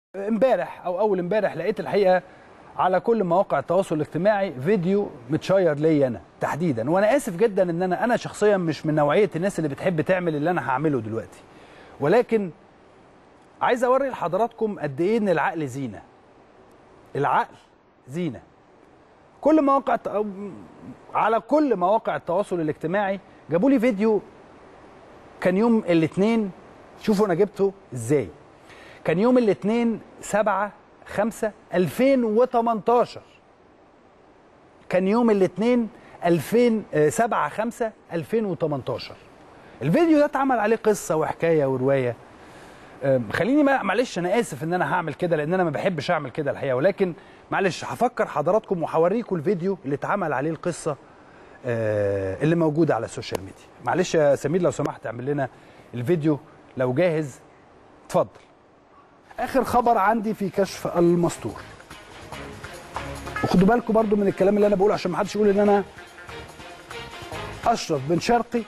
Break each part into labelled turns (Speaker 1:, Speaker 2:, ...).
Speaker 1: امبارح او اول امبارح لقيت الحقيقه على كل مواقع التواصل الاجتماعي فيديو متشير ليا انا تحديدا، وانا اسف جدا ان انا شخصيا مش من نوعيه الناس اللي بتحب تعمل اللي انا هعمله دلوقتي، ولكن عايز اوري لحضراتكم قد ايه ان العقل زينه. العقل زينه. على كل مواقع التواصل الاجتماعي جابوا لي فيديو كان يوم الاثنين. شوفوا انا جبته ازاي. كان يوم الاثنين 7/5/2018. كان يوم الاثنين 7/5/2018. الفيديو ده اتعمل عليه قصه وحكايه وروايه. خليني معلش انا اسف ان انا هعمل كده لان انا ما بحبش اعمل كده الحقيقه، ولكن معلش هفكر حضراتكم وهوريكم الفيديو اللي اتعمل عليه القصه اللي موجوده على السوشيال ميديا. معلش يا سمير لو سمحت اعمل لنا الفيديو لو جاهز. اتفضل. اخر خبر عندي في كشف المستور، وخدوا بالكم برضو من الكلام اللي انا بقوله عشان ما حدش يقول ان انا اشرف بن شرقي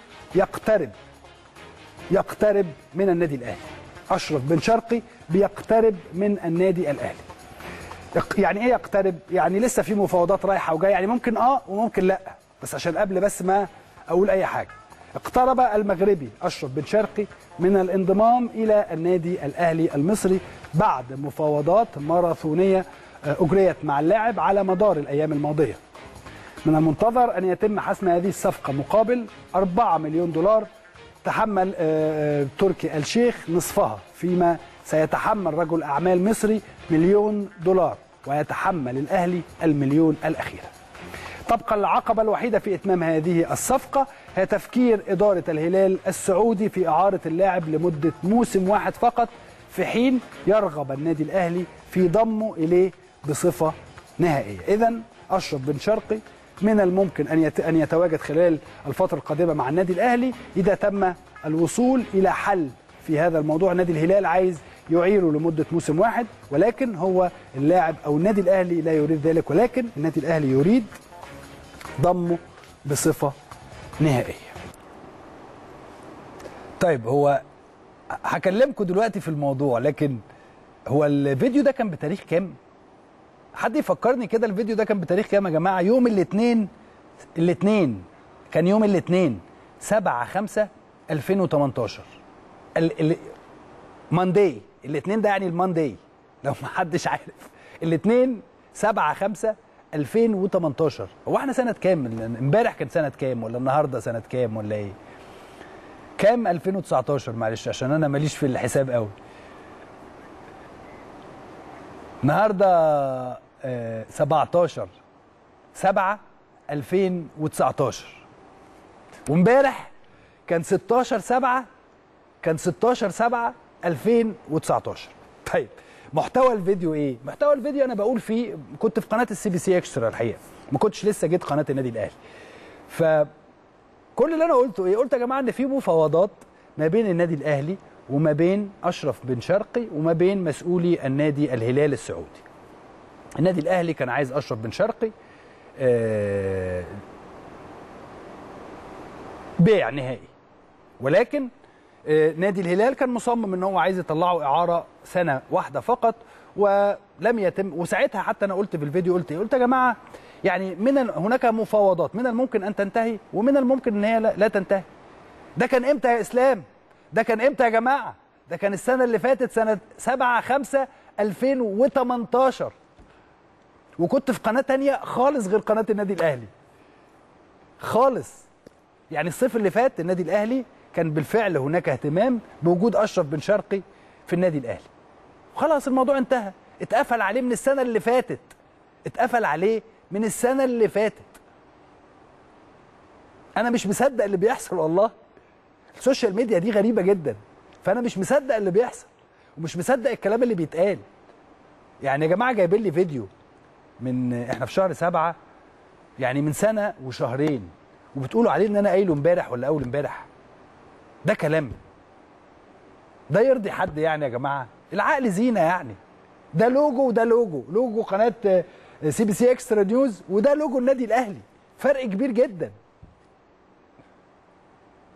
Speaker 1: يقترب من النادي الاهلي. اشرف بن شرقي بيقترب من النادي الاهلي. يعني ايه يقترب؟ يعني لسه في مفاوضات رايحه وجايه، يعني ممكن وممكن لا، بس عشان قبل بس ما اقول اي حاجه. اقترب المغربي اشرف بن شرقي من الانضمام الى النادي الاهلي المصري بعد مفاوضات ماراثونيه اجريت مع اللاعب على مدار الايام الماضيه. من المنتظر ان يتم حسم هذه الصفقه مقابل 4 مليون دولار تحمل تركي الشيخ نصفها، فيما سيتحمل رجل اعمال مصري مليون دولار ويتحمل الاهلي المليون الاخيره. تبقى العقبة الوحيدة في إتمام هذه الصفقة هي تفكير إدارة الهلال السعودي في إعارة اللاعب لمدة موسم واحد فقط، في حين يرغب النادي الأهلي في ضمه إليه بصفة نهائية. إذن أشرف بن شرقي من الممكن أن يتواجد خلال الفترة القادمة مع النادي الأهلي إذا تم الوصول إلى حل في هذا الموضوع. نادي الهلال عايز يعيره لمدة موسم واحد، ولكن هو اللاعب أو النادي الأهلي لا يريد ذلك، ولكن النادي الأهلي يريد ضمه بصفة نهائية. طيب هو هكلمكم دلوقتي في الموضوع، لكن هو الفيديو ده كان بتاريخ كام؟ حد يفكرني كده، الفيديو ده كان بتاريخ كام يا جماعة؟ يوم الاثنين كان يوم الاثنين 7/5/2018. مانداي. الاثنين ده يعني المانداي لو ما حدش عارف. الاثنين 7/5/2018. هو احنا سنة كام؟ امبارح كان سنة كام؟ ولا النهارده سنة كام ولا ايه؟ كام 2019 معلش عشان انا ماليش في الحساب قوي. النهارده 17/7/2019. وامبارح كان 16/7 16/7/2019. طيب محتوى الفيديو ايه؟ محتوى الفيديو انا بقول فيه كنت في قناه الCBC اكسترا الحقيقه، ما كنتش لسه جيت قناه النادي الاهلي. فكل اللي انا قلته ايه؟ قلت يا جماعه ان في مفاوضات ما بين النادي الاهلي وما بين اشرف بن شرقي وما بين مسؤولي النادي الهلال السعودي. النادي الاهلي كان عايز اشرف بن شرقي بيع نهائي، ولكن نادي الهلال كان مصمم ان هو عايز يطلعه اعاره سنه واحده فقط، ولم يتم. وساعتها حتى انا قلت في الفيديو قلت يا جماعه يعني هناك مفاوضات من الممكن ان تنتهي ومن الممكن ان هي لا تنتهي. ده كان امتى يا اسلام؟ ده كان امتى يا جماعه؟ ده كان السنه اللي فاتت، سنه 7/5/2018، وكنت في قناه ثانيه خالص غير قناه النادي الاهلي خالص. يعني الصيف اللي فات النادي الاهلي كان بالفعل هناك اهتمام بوجود اشرف بن شرقي في النادي الاهلي. خلاص الموضوع انتهى، اتقفل عليه من السنه اللي فاتت. اتقفل عليه من السنه اللي فاتت. انا مش مصدق اللي بيحصل والله. السوشيال ميديا دي غريبه جدا، فانا مش مصدق اللي بيحصل ومش مصدق الكلام اللي بيتقال. يعني يا جماعه جايبين لي فيديو من احنا في شهر 7، يعني من سنه وشهرين، وبتقولوا عليه ان انا قايله امبارح ولا اول امبارح. ده كلام؟ ده يرضي حد يعني يا جماعه؟ العقل زينه يعني. ده لوجو وده لوجو قناه CBC اكسترا نيوز، وده لوجو النادي الاهلي، فرق كبير جدا.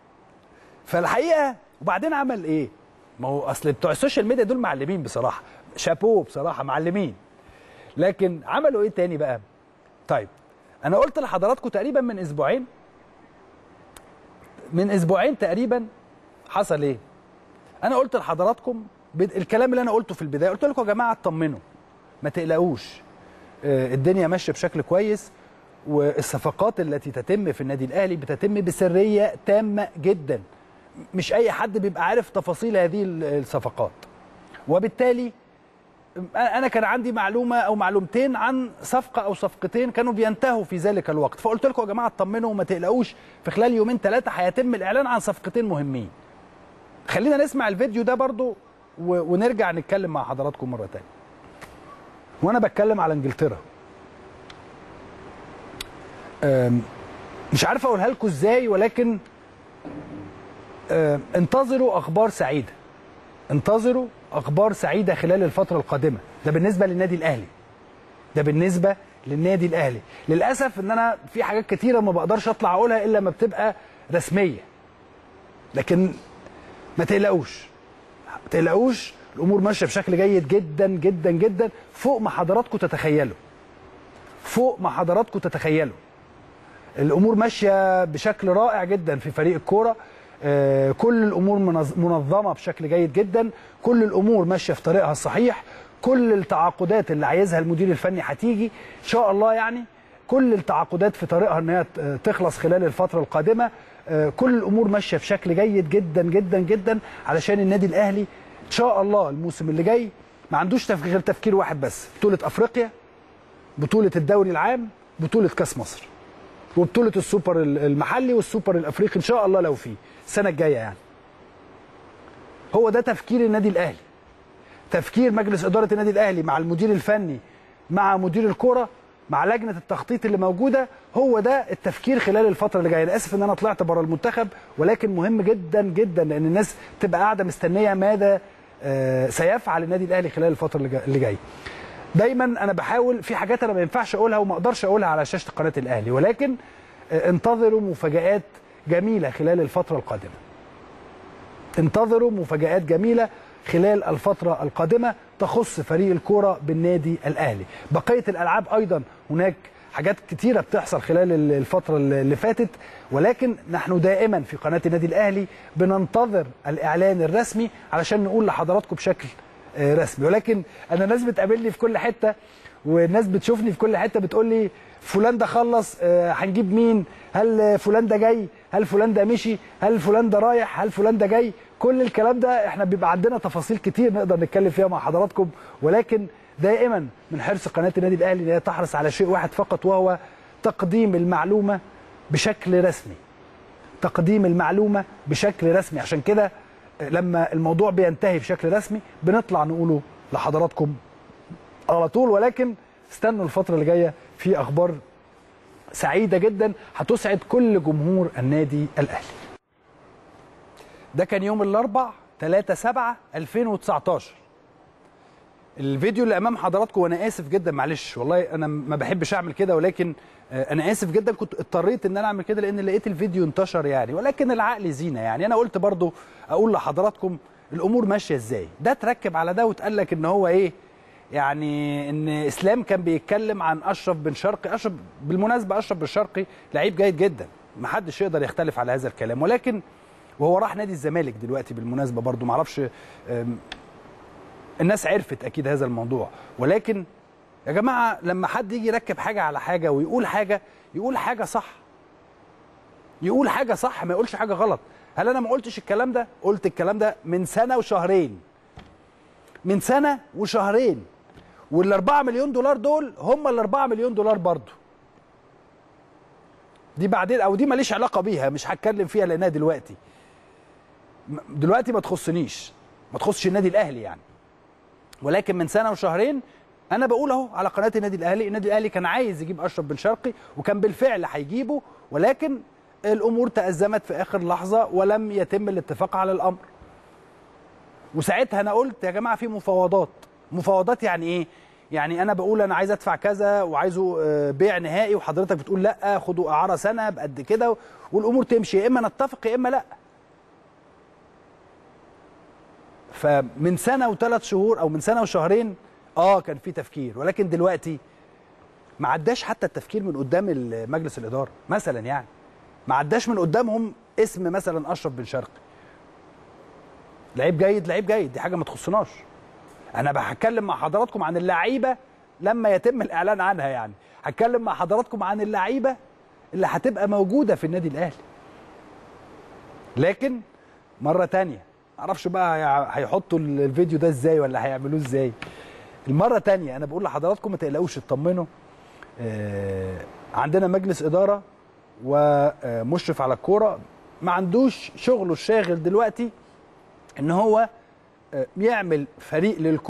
Speaker 1: فالحقيقه وبعدين عمل ايه؟ ما هو اصل بتوع السوشيال ميديا دول معلمين بصراحه. شابوه بصراحه، معلمين. لكن عملوا ايه تاني بقى؟ طيب انا قلت لحضراتكم تقريبا من اسبوعين تقريبا حصل ايه؟ انا قلت لحضراتكم الكلام اللي انا قلته في البدايه، قلت لكم يا جماعه اطمنوا، ما تقلقوش، الدنيا ماشيه بشكل كويس، والصفقات التي تتم في النادي الاهلي بتتم بسريه تامه جدا، مش اي حد بيبقى عارف تفاصيل هذه الصفقات. وبالتالي انا كان عندي معلومه او معلومتين عن صفقه او صفقتين كانوا بينتهوا في ذلك الوقت، فقلت لكم يا جماعه اطمنوا وما تقلقوش، في خلال يومين ثلاثه هيتم الاعلان عن صفقتين مهمين. خلينا نسمع الفيديو ده برضو ونرجع نتكلم مع حضراتكم مره ثانيه. وانا بتكلم على انجلترا، مش عارف اقولها لكم ازاي، ولكن انتظروا اخبار سعيده، انتظروا اخبار سعيده خلال الفتره القادمه. ده بالنسبه للنادي الاهلي، ده بالنسبه للنادي الاهلي. للاسف ان انا في حاجات كتيره ما بقدرش اطلع اقولها الا لما بتبقى رسميه، لكن ما تقلقوش، ما تقلقوش، الامور ماشيه بشكل جيد جدا جدا جدا، فوق ما حضراتكم تتخيلوا، فوق ما حضراتكم تتخيلوا. الامور ماشيه بشكل رائع جدا في فريق الكوره، كل الامور منظمه بشكل جيد جدا، كل الامور ماشيه في طريقها الصحيح، كل التعاقدات اللي عايزها المدير الفني هتيجي ان شاء الله، يعني كل التعاقدات في طريقها ان هي تخلص خلال الفتره القادمه، كل الامور ماشيه بشكل جيد جدا جدا جدا، علشان النادي الاهلي ان شاء الله الموسم اللي جاي ما عندوش غير تفكير واحد بس، بطوله افريقيا، بطوله الدوري العام، بطوله كاس مصر، وبطوله السوبر المحلي والسوبر الافريقي ان شاء الله لو في السنه الجايه. يعني هو ده تفكير النادي الاهلي، تفكير مجلس اداره النادي الاهلي مع المدير الفني مع مدير الكره مع لجنه التخطيط اللي موجوده، هو ده التفكير خلال الفتره اللي جايه. انا اسف ان انا طلعت بره المنتخب، ولكن مهم جدا جدا لان الناس تبقى قاعده مستنيه ماذا سيفعل النادي الاهلي خلال الفتره اللي جايه. دايما انا بحاول، في حاجات انا ما ينفعش اقولها وما اقدرش اقولها على شاشه قناه الاهلي، ولكن انتظروا مفاجآت جميله خلال الفتره القادمه، انتظروا مفاجآت جميله خلال الفتره القادمه تخص فريق الكوره بالنادي الاهلي. بقيه الالعاب ايضا هناك حاجات كتيره بتحصل خلال الفتره اللي فاتت، ولكن نحن دائما في قناه النادي الاهلي بننتظر الاعلان الرسمي علشان نقول لحضراتكم بشكل رسمي. ولكن انا الناس بتقابلني في كل حته، والناس بتشوفني في كل حته بتقول لي فلان ده خلص، هنجيب مين؟ هل فلان ده جاي؟ هل فلان ده مشي؟ هل فلان ده رايح؟ هل فلان ده جاي؟ كل الكلام ده احنا بيبقى عندنا تفاصيل كتير نقدر نتكلم فيها مع حضراتكم، ولكن دائما من حرص قناه النادي الاهلي ان هي تحرص على شيء واحد فقط، وهو تقديم المعلومه بشكل رسمي، تقديم المعلومه بشكل رسمي. عشان كده لما الموضوع بينتهي بشكل رسمي بنطلع نقوله لحضراتكم على طول. ولكن استنوا الفترة اللي جاية في أخبار سعيدة جدا هتسعد كل جمهور النادي الأهلي. ده كان يوم الأربع 3/7/2019. الفيديو اللي أمام حضراتكم، وأنا آسف جدا معلش والله أنا ما بحبش أعمل كده، ولكن أنا آسف جدا كنت اضطريت إن أنا أعمل كده لأن لقيت الفيديو انتشر يعني، ولكن العقل زينة يعني. أنا قلت برضو أقول لحضراتكم الأمور ماشية إزاي. ده تركب على ده وتقال لك إن هو إيه يعني، ان اسلام كان بيتكلم عن اشرف بن شرقي. اشرف بالمناسبه، اشرف بن شرقي لعيب جيد جدا، ما حدش يقدر يختلف على هذا الكلام، ولكن وهو راح نادي الزمالك دلوقتي بالمناسبه برضو، ما اعرفش الناس عرفت اكيد هذا الموضوع. ولكن يا جماعه لما حد يجي يركب حاجه على حاجه ويقول حاجه، يقول حاجه صح، يقول حاجه صح، ما يقولش حاجه غلط. هل انا ما قلتش الكلام ده؟ قلت الكلام ده من سنه وشهرين، من سنه وشهرين. وال4 مليون دولار دول هم ال4 مليون دولار برضو. دي بعدين، او دي ماليش علاقه بيها، مش هتكلم فيها لانها دلوقتي ما تخصنيش، ما تخصش النادي الاهلي يعني. ولكن من سنه وشهرين انا بقول اهو على قناه النادي الاهلي، النادي الاهلي كان عايز يجيب اشرف بن شرقي وكان بالفعل هيجيبه، ولكن الامور تأزمت في اخر لحظه ولم يتم الاتفاق على الامر. وساعتها انا قلت يا جماعه في مفاوضات. مفاوضات يعني ايه؟ يعني انا بقول انا عايز ادفع كذا وعايزه بيع نهائي، وحضرتك بتقول لا خدوا اعاره سنه بقد كده، والامور تمشي، يا اما نتفق يا اما لا. فمن سنه وثلاث شهور او من سنه وشهرين كان في تفكير، ولكن دلوقتي ما عداش حتى التفكير من قدام مجلس الاداره مثلا، يعني ما عداش من قدامهم اسم مثلا اشرف بن شرقي. لعيب جيد، لعيب جيد، دي حاجه ما تخصناش. انا هتكلم مع حضراتكم عن اللعيبه لما يتم الاعلان عنها، يعني هتكلم مع حضراتكم عن اللعيبه اللي هتبقى موجوده في النادي الاهلي. لكن مره تانية معرفش بقى هيحطوا الفيديو ده ازاي ولا هيعملوه ازاي. المره تانية انا بقول لحضراتكم ما تقلقوش، اطمنوا. عندنا مجلس اداره ومشرف على الكوره ما عندوش شغله الشاغل دلوقتي ان هو يعمل فريق للكوره